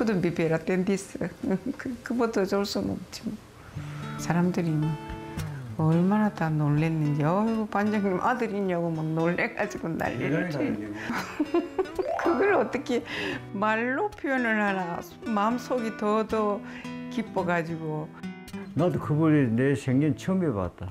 푸드 비베라 댄디스. 그보다 좋을 수는 없지. 사람들이 뭐 얼마나 다 놀랬는지. 어이구 반장님 아들이냐고 막 놀래가지고 난리를 치. 그걸 어떻게 말로 표현을 하나. 마음속이 더 기뻐가지고. 나도 그분이 내 생전 처음 해봤다.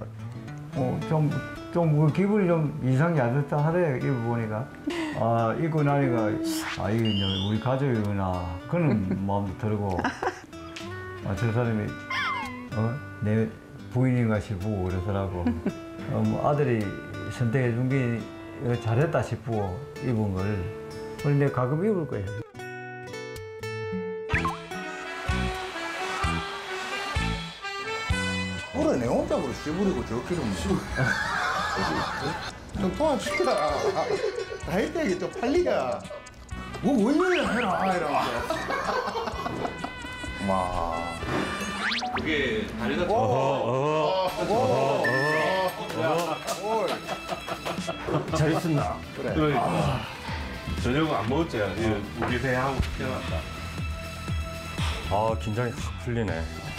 좀 기분이 좀 이상이 안 좋다 하래, 이거 보니까. 아, 입고 나니까, 아, 이게 이제 우리 가족이구나. 그런 마음도 들고. 아, 저 사람이, 내 부인인가 싶고 그러더라고. 뭐 아들이 선택해준 게 이거 잘했다 싶고 입은 걸. 그런데 가끔 입을 거예요. 그래, 내 혼자 그래 씨부리고 저렇게 좀 도와주라. 나이 때게 좀 빨리야. 뭐 원년이나 해라 이러면서. 와. 그게 다리가 잘 있었나? 그래. 저녁은 안 먹었지. 우리 배하고 태어났다. 아, 긴장이 확 풀리네.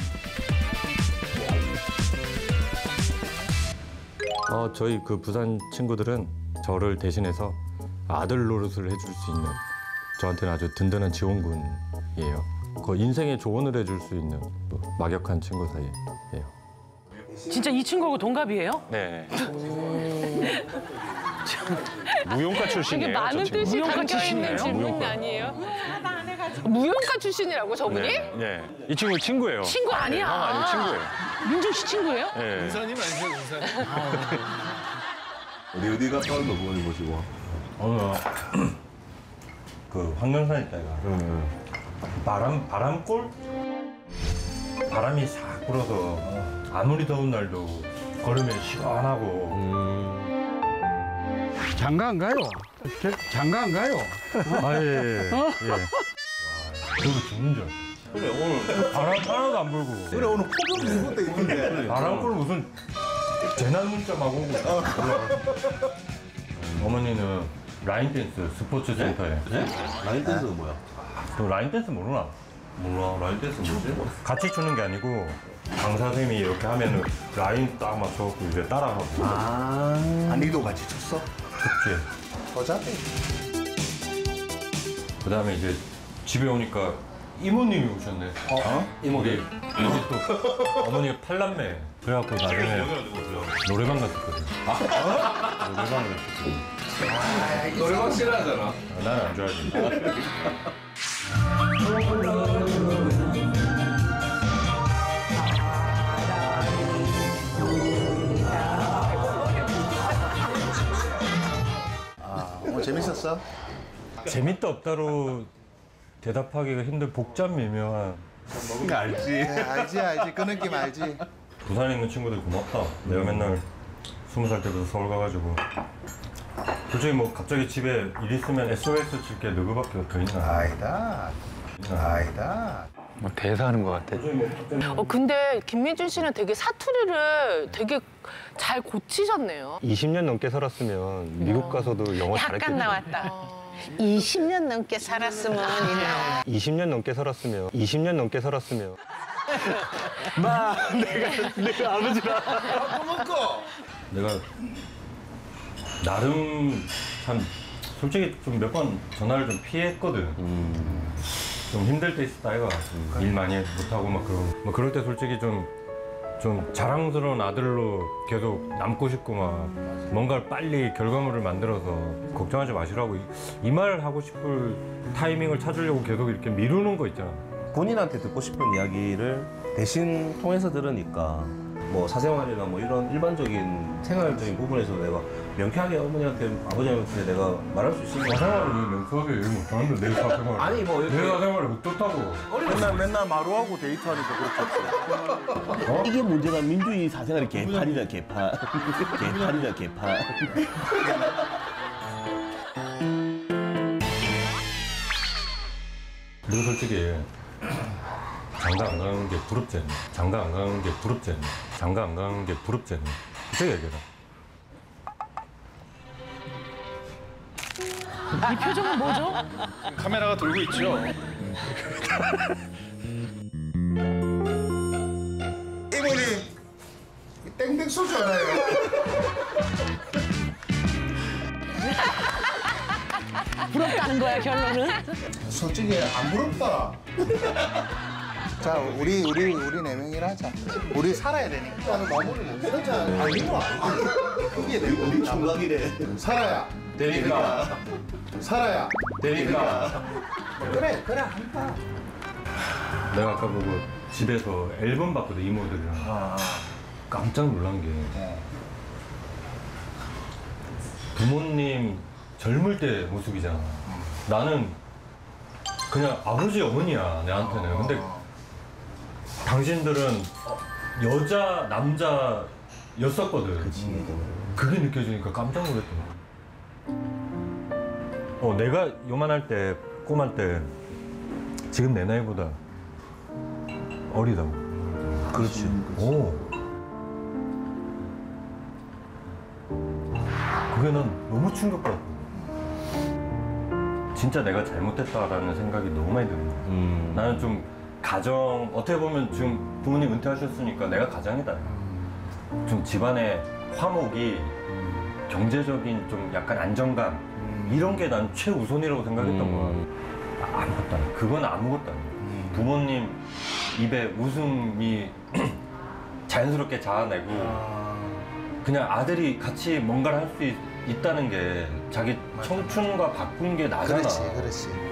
저희 그 부산 친구들은 저를 대신해서 아들 노릇을 해줄 수 있는 저한테는 아주 든든한 지원군이에요. 그 인생에 조언을 해줄 수 있는 막역한 친구 사이예요. 진짜 이 친구하고 동갑이에요? 네. 무용가 출신이에요. 되게 많은 뜻이 담겨 있는 질문 무용가. 아니에요? 무용가 출신이라고 저분이? 네. 이 친구 친구예요. 친구 아니야. 형 아니고 친구예요. 민준 씨 친구예요? 네. 은사님 아니세요, 은사님? 어디 갔다 왔노, 부모님 모시고? 오늘 그 황령산 있다가 바람골? 바람이 싹 불어서 아무리 더운 날도 걸으면 시원하고. 장가 안 가요? 장가 안 가요? 아, 예. 그리고 죽는 줄. 그래, 오늘 바람 하나도 안 불고. 그래, 오늘 폭염 입을 때 있는데. 바람골 무슨 재난 문자 막 오고. 어머니는 라인 댄스 스포츠 센터에. 네? 라인 댄스가 뭐야? 너 라인 댄스 모르나? 몰라, 라인 댄스 뭐지? 같이 추는 게 아니고 강사 선생님이 이렇게 하면은 라인 딱 맞춰갖고 이제 따라하고. 아, 니도 같이 쳤어? 춥지. 더 잘해. 그 다음에 이제 집에 오니까 이모님이 오셨네. 이모님. 우리 또 어머니가 팔남매. 그래갖고 나중에 노래방 갔었거든. 노래방 갔었거든. 노래방 싫어하잖아. 나는 안 좋아하지. 오늘 재밌었어? 재밌다 없다로 대답하기가 힘들 복잡 미묘한. 먹은 거 알지? 네, 알지. 그 느낌 알지. 부산에 있는 친구들 고맙다. 내가 맨날 20살 때부터 서울 가가지고 솔직히 뭐 갑자기 집에 일 있으면 SOS 칠 게 너그밖에 더 있나? 아니다. 뭐 대사하는 것 같아. 근데 김민준 씨는 되게 사투리를 되게 잘 고치셨네요. 20년 넘게 살았으면 미국 가서도 영어 잘했겠지. 약간 나왔다. 20년 넘게 살았으면 이나. 20년 넘게 살았으면. 20년 넘게 살았으면. 내가 아버지라. 내가 나름 참 솔직히 좀 몇 번 전화를 좀 피했거든. 좀 힘들 때 있었다 아이가. 일 많이 못하고 막 그런. 뭐 그럴 때 솔직히 좀 자랑스러운 아들로 계속 남고 싶고 막 뭔가를 빨리 결과물을 만들어서 걱정하지 마시라고 이 말을 하고 싶을 타이밍을 찾으려고 계속 이렇게 미루는 거 있잖아. 본인한테 듣고 싶은 이야기를 대신 통해서 들으니까 뭐 사생활이나 뭐 이런 일반적인 생활적인 부분에서 내가 명쾌하게 어머니한테 아버지한테 내가 말할 수 있으면 사생활을 왜 명쾌하게 얘기 못하는데 내 사생활. 아니 뭐 이렇게 내 사생활을 어떻다고. 맨날 마루하고 데이트하니까 그렇겠지. 이게 문제가 민준이 사생활이 개판이다 개판. 개판이다 개판. 그리고 솔직히 장가 안 가는 게 부럽지 않니? 장가 안 가는 게 부럽지 않니? 장가 안 가는 게 부럽지 않니? 솔직히 얘기해라. 이 표정은 뭐죠? 카메라가 돌고 있죠? 이모님 땡땡 소주 알아요? 부럽다는 거야 결론은? 솔직히 안 부럽다. 자, 우리 네 명이라 하자. 우리 살아야 되니까. 마무리 못 진짜 아니고 이게 내 우리 총각이래. 살아야 되니까. 살아야 되니까. 그래 한다. 내가 아까 보고 집에서 앨범 봤거든 이모들이랑. 깜짝 놀란 게 부모님 젊을 때 모습이잖아. 나는 그냥 아버지 어머니야 내한테는. 근데 당신들은 여자 남자였었거든. 그게 느껴지니까 깜짝 놀랐던 거야. 내가 요만할 때 꼬만 때 지금 내 나이보다 어리다고. 그렇지. 오. 그게 난 너무 충격받았고 진짜 내가 잘못했다라는 생각이 너무 많이 드는 거야. 나는 좀 가정 어떻게 보면 지금 부모님 은퇴하셨으니까 내가 가장이다. 좀 집안의 화목이 경제적인 좀 약간 안정감 이런 게 난 최우선이라고 생각했던 거야. 아무것도 아니야. 그건 아무것도 아니야. 부모님 입에 웃음이 자연스럽게 자아내고 그냥 아들이 같이 뭔가를 할 수 있다는 게 자기 청춘과 바꾼 게 나잖아. 그렇지.